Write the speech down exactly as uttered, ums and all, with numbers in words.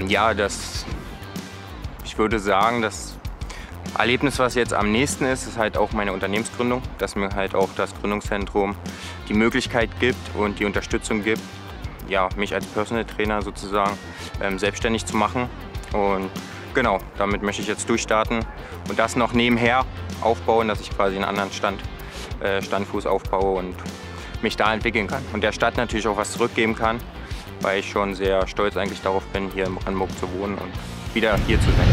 Ähm, ja, das, ich würde sagen, das Erlebnis, was jetzt am nächsten ist, ist halt auch meine Unternehmensgründung, dass mir halt auch das Gründungszentrum die Möglichkeit gibt und die Unterstützung gibt, ja, mich als Personal Trainer sozusagen ähm, selbstständig zu machen. Und genau, damit möchte ich jetzt durchstarten und das noch nebenher aufbauen, dass ich quasi einen anderen Stand, äh, Standfuß aufbaue und mich da entwickeln kann. Und der Stadt natürlich auch was zurückgeben kann, weil ich schon sehr stolz eigentlich darauf bin, hier in Brandenburg zu wohnen und wieder hier zu sein.